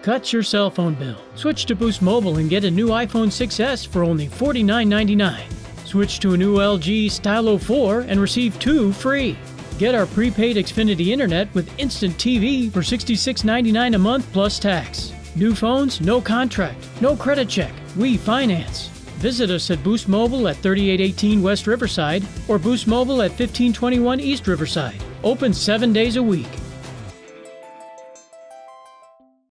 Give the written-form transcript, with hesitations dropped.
Cut your cell phone bill. Switch to Boost Mobile and get a new iPhone 6s for only $49.99. Switch to a new LG Stylo 4 and receive 2 free. Get our prepaid Xfinity Internet with Instant TV for $66.99 a month plus tax. New phones, no contract, no credit check. We finance. Visit us at Boost Mobile at 3818 West Riverside or Boost Mobile at 1521 East Riverside. Open 7 days a week.